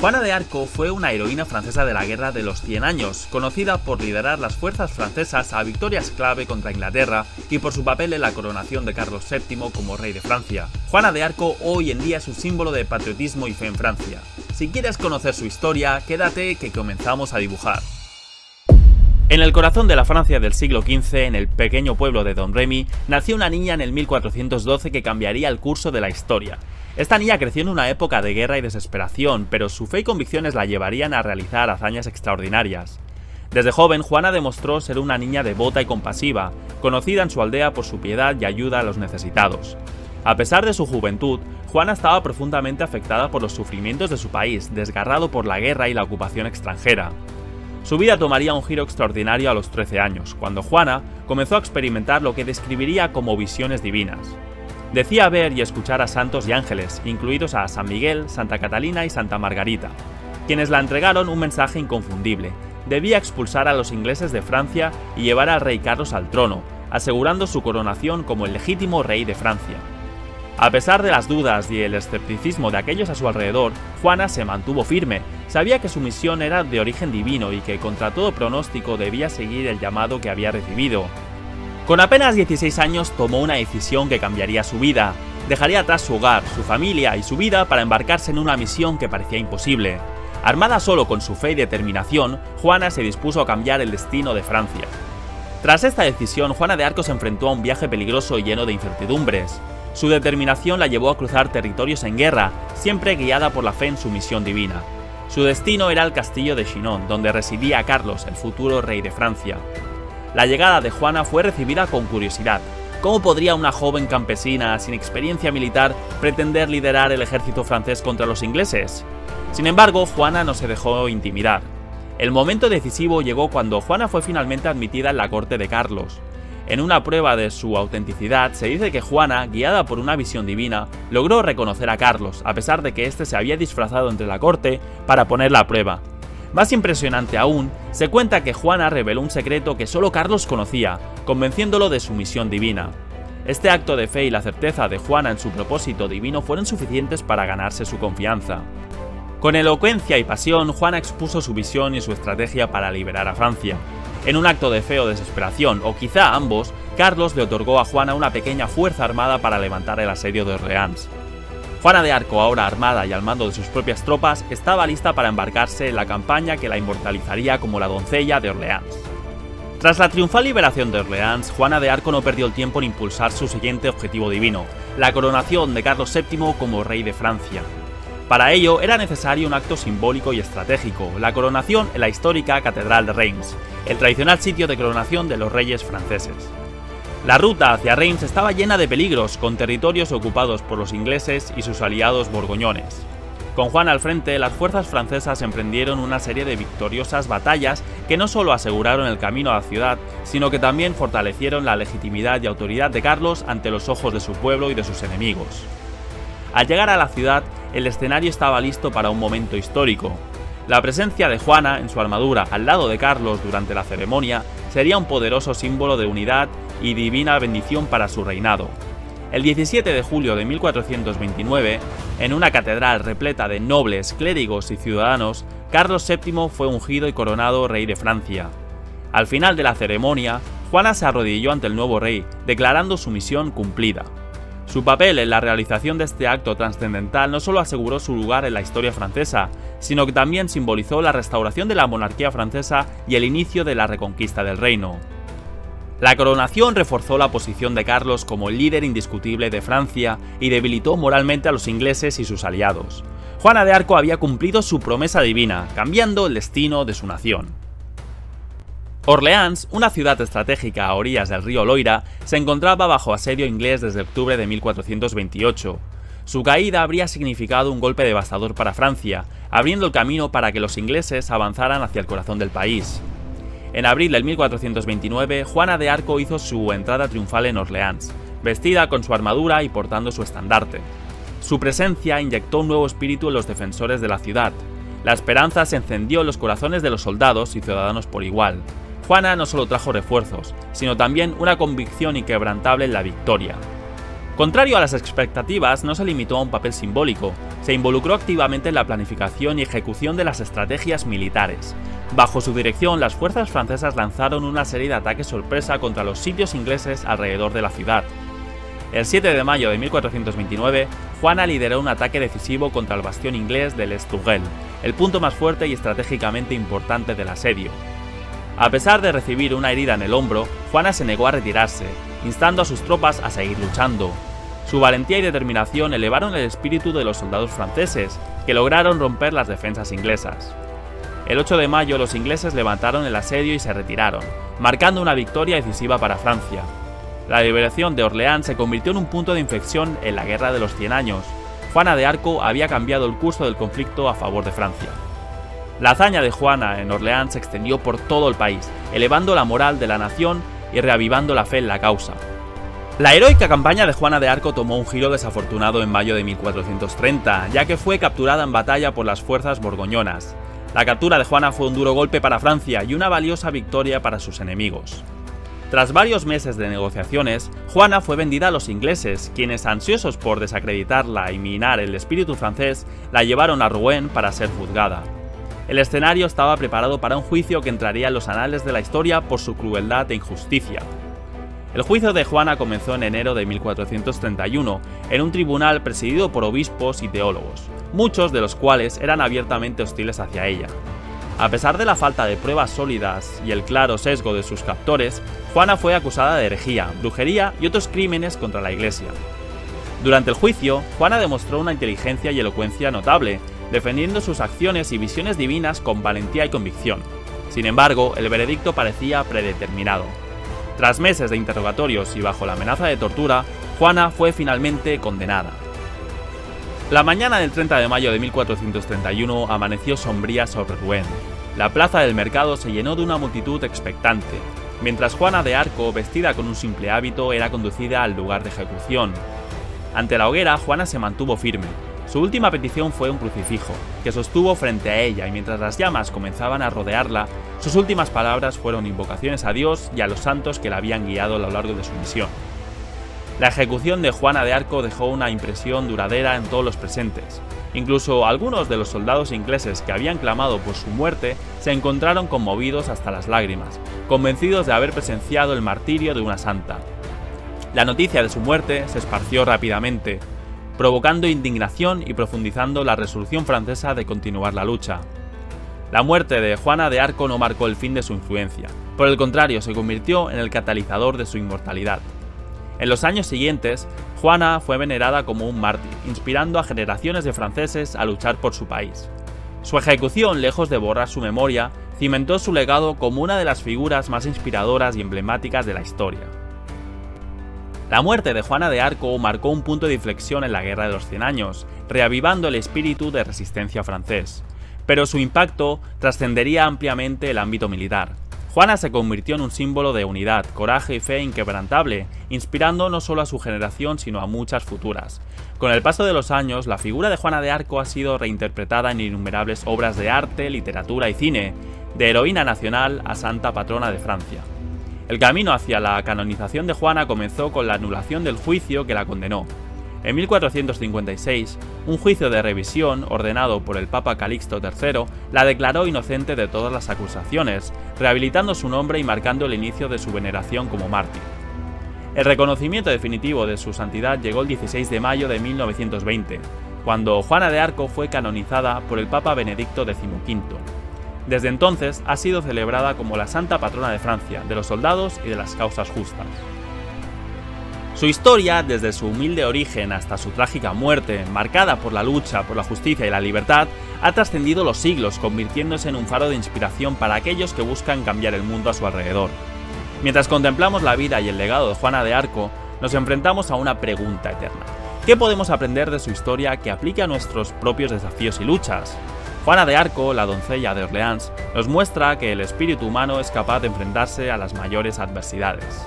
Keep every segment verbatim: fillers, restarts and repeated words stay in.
Juana de Arco fue una heroína francesa de la Guerra de los Cien Años, conocida por liderar las fuerzas francesas a victorias clave contra Inglaterra y por su papel en la coronación de Carlos séptimo como rey de Francia. Juana de Arco hoy en día es un símbolo de patriotismo y fe en Francia. Si quieres conocer su historia, quédate que comenzamos a dibujar. En el corazón de la Francia del siglo quince, en el pequeño pueblo de Domremy, nació una niña en el mil cuatrocientos doce que cambiaría el curso de la historia. Esta niña creció en una época de guerra y desesperación, pero su fe y convicciones la llevarían a realizar hazañas extraordinarias. Desde joven, Juana demostró ser una niña devota y compasiva, conocida en su aldea por su piedad y ayuda a los necesitados. A pesar de su juventud, Juana estaba profundamente afectada por los sufrimientos de su país, desgarrado por la guerra y la ocupación extranjera. Su vida tomaría un giro extraordinario a los trece años, cuando Juana comenzó a experimentar lo que describiría como visiones divinas. Decía ver y escuchar a santos y ángeles, incluidos a San Miguel, Santa Catalina y Santa Margarita, quienes la entregaron un mensaje inconfundible: debía expulsar a los ingleses de Francia y llevar al rey Carlos al trono, asegurando su coronación como el legítimo rey de Francia. A pesar de las dudas y el escepticismo de aquellos a su alrededor, Juana se mantuvo firme. Sabía que su misión era de origen divino y que contra todo pronóstico debía seguir el llamado que había recibido. Con apenas dieciséis años tomó una decisión que cambiaría su vida. Dejaría atrás su hogar, su familia y su vida para embarcarse en una misión que parecía imposible. Armada solo con su fe y determinación, Juana se dispuso a cambiar el destino de Francia. Tras esta decisión, Juana de Arco se enfrentó a un viaje peligroso y lleno de incertidumbres. Su determinación la llevó a cruzar territorios en guerra, siempre guiada por la fe en su misión divina. Su destino era el castillo de Chinon, donde residía Carlos, el futuro rey de Francia. La llegada de Juana fue recibida con curiosidad. ¿Cómo podría una joven campesina sin experiencia militar pretender liderar el ejército francés contra los ingleses? Sin embargo, Juana no se dejó intimidar. El momento decisivo llegó cuando Juana fue finalmente admitida en la corte de Carlos. En una prueba de su autenticidad, se dice que Juana, guiada por una visión divina, logró reconocer a Carlos, a pesar de que éste se había disfrazado entre la corte para ponerla a prueba. Más impresionante aún, se cuenta que Juana reveló un secreto que solo Carlos conocía, convenciéndolo de su misión divina. Este acto de fe y la certeza de Juana en su propósito divino fueron suficientes para ganarse su confianza. Con elocuencia y pasión, Juana expuso su visión y su estrategia para liberar a Francia. En un acto de fe o desesperación, o quizá ambos, Carlos le otorgó a Juana una pequeña fuerza armada para levantar el asedio de Orleans. Juana de Arco, ahora armada y al mando de sus propias tropas, estaba lista para embarcarse en la campaña que la inmortalizaría como la doncella de Orleans. Tras la triunfal liberación de Orleans, Juana de Arco no perdió el tiempo en impulsar su siguiente objetivo divino: la coronación de Carlos séptimo como rey de Francia. Para ello era necesario un acto simbólico y estratégico: la coronación en la histórica Catedral de Reims, el tradicional sitio de coronación de los reyes franceses. La ruta hacia Reims estaba llena de peligros, con territorios ocupados por los ingleses y sus aliados borgoñones. Con Juana al frente, las fuerzas francesas emprendieron una serie de victoriosas batallas que no solo aseguraron el camino a la ciudad, sino que también fortalecieron la legitimidad y autoridad de Carlos ante los ojos de su pueblo y de sus enemigos. Al llegar a la ciudad, el escenario estaba listo para un momento histórico. La presencia de Juana en su armadura al lado de Carlos durante la ceremonia sería un poderoso símbolo de unidad y divina bendición para su reinado. El diecisiete de julio de mil cuatrocientos veintinueve, en una catedral repleta de nobles, clérigos y ciudadanos, Carlos séptimo fue ungido y coronado rey de Francia. Al final de la ceremonia, Juana se arrodilló ante el nuevo rey, declarando su misión cumplida. Su papel en la realización de este acto trascendental no solo aseguró su lugar en la historia francesa, sino que también simbolizó la restauración de la monarquía francesa y el inicio de la reconquista del reino. La coronación reforzó la posición de Carlos como el líder indiscutible de Francia y debilitó moralmente a los ingleses y sus aliados. Juana de Arco había cumplido su promesa divina, cambiando el destino de su nación. Orleans, una ciudad estratégica a orillas del río Loira, se encontraba bajo asedio inglés desde octubre de mil cuatrocientos veintiocho. Su caída habría significado un golpe devastador para Francia, abriendo el camino para que los ingleses avanzaran hacia el corazón del país. En abril del mil cuatrocientos veintinueve, Juana de Arco hizo su entrada triunfal en Orleans, vestida con su armadura y portando su estandarte. Su presencia inyectó un nuevo espíritu en los defensores de la ciudad. La esperanza se encendió en los corazones de los soldados y ciudadanos por igual. Juana no solo trajo refuerzos, sino también una convicción inquebrantable en la victoria. Contrario a las expectativas, no se limitó a un papel simbólico, se involucró activamente en la planificación y ejecución de las estrategias militares. Bajo su dirección, las fuerzas francesas lanzaron una serie de ataques sorpresa contra los sitios ingleses alrededor de la ciudad. El siete de mayo de mil cuatrocientos veintinueve, Juana lideró un ataque decisivo contra el bastión inglés de l'Estourel, el punto más fuerte y estratégicamente importante del asedio. A pesar de recibir una herida en el hombro, Juana se negó a retirarse, instando a sus tropas a seguir luchando. Su valentía y determinación elevaron el espíritu de los soldados franceses, que lograron romper las defensas inglesas. El ocho de mayo los ingleses levantaron el asedio y se retiraron, marcando una victoria decisiva para Francia. La liberación de Orleans se convirtió en un punto de inflexión en la Guerra de los Cien Años. Juana de Arco había cambiado el curso del conflicto a favor de Francia. La hazaña de Juana en Orleans se extendió por todo el país, elevando la moral de la nación y reavivando la fe en la causa. La heroica campaña de Juana de Arco tomó un giro desafortunado en mayo de mil cuatrocientos treinta, ya que fue capturada en batalla por las fuerzas borgoñonas. La captura de Juana fue un duro golpe para Francia y una valiosa victoria para sus enemigos. Tras varios meses de negociaciones, Juana fue vendida a los ingleses, quienes, ansiosos por desacreditarla y minar el espíritu francés, la llevaron a Rouen para ser juzgada. El escenario estaba preparado para un juicio que entraría en los anales de la historia por su crueldad e injusticia. El juicio de Juana comenzó en enero de mil cuatrocientos treinta y uno, en un tribunal presidido por obispos y teólogos, muchos de los cuales eran abiertamente hostiles hacia ella. A pesar de la falta de pruebas sólidas y el claro sesgo de sus captores, Juana fue acusada de herejía, brujería y otros crímenes contra la Iglesia. Durante el juicio, Juana demostró una inteligencia y elocuencia notable, defendiendo sus acciones y visiones divinas con valentía y convicción. Sin embargo, el veredicto parecía predeterminado. Tras meses de interrogatorios y bajo la amenaza de tortura, Juana fue finalmente condenada. La mañana del treinta de mayo de mil cuatrocientos treinta y uno amaneció sombría sobre Rouen. La plaza del mercado se llenó de una multitud expectante, mientras Juana de Arco, vestida con un simple hábito, era conducida al lugar de ejecución. Ante la hoguera, Juana se mantuvo firme. Su última petición fue un crucifijo, que sostuvo frente a ella, y mientras las llamas comenzaban a rodearla, sus últimas palabras fueron invocaciones a Dios y a los santos que la habían guiado a lo largo de su misión. La ejecución de Juana de Arco dejó una impresión duradera en todos los presentes. Incluso algunos de los soldados ingleses que habían clamado por su muerte se encontraron conmovidos hasta las lágrimas, convencidos de haber presenciado el martirio de una santa. La noticia de su muerte se esparció rápidamente, provocando indignación y profundizando la resolución francesa de continuar la lucha. La muerte de Juana de Arco no marcó el fin de su influencia, por el contrario, se convirtió en el catalizador de su inmortalidad. En los años siguientes, Juana fue venerada como un mártir, inspirando a generaciones de franceses a luchar por su país. Su ejecución, lejos de borrar su memoria, cimentó su legado como una de las figuras más inspiradoras y emblemáticas de la historia. La muerte de Juana de Arco marcó un punto de inflexión en la Guerra de los Cien Años, reavivando el espíritu de resistencia francés. Pero su impacto trascendería ampliamente el ámbito militar. Juana se convirtió en un símbolo de unidad, coraje y fe inquebrantable, inspirando no solo a su generación sino a muchas futuras. Con el paso de los años, la figura de Juana de Arco ha sido reinterpretada en innumerables obras de arte, literatura y cine, de heroína nacional a santa patrona de Francia. El camino hacia la canonización de Juana comenzó con la anulación del juicio que la condenó. En mil cuatrocientos cincuenta y seis, un juicio de revisión ordenado por el Papa Calixto tercero la declaró inocente de todas las acusaciones, rehabilitando su nombre y marcando el inicio de su veneración como mártir. El reconocimiento definitivo de su santidad llegó el dieciséis de mayo de mil novecientos veinte, cuando Juana de Arco fue canonizada por el Papa Benedicto decimoquinto. Desde entonces ha sido celebrada como la santa patrona de Francia, de los soldados y de las causas justas. Su historia, desde su humilde origen hasta su trágica muerte, marcada por la lucha por la justicia y la libertad, ha trascendido los siglos, convirtiéndose en un faro de inspiración para aquellos que buscan cambiar el mundo a su alrededor. Mientras contemplamos la vida y el legado de Juana de Arco, nos enfrentamos a una pregunta eterna. ¿Qué podemos aprender de su historia que aplique a nuestros propios desafíos y luchas? Juana de Arco, la doncella de Orleans, nos muestra que el espíritu humano es capaz de enfrentarse a las mayores adversidades.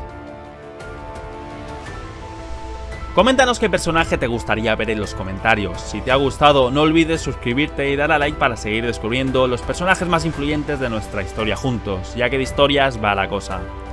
Coméntanos qué personaje te gustaría ver en los comentarios. Si te ha gustado, no olvides suscribirte y dar a like para seguir descubriendo los personajes más influyentes de nuestra historia juntos, ya que de historias va la cosa.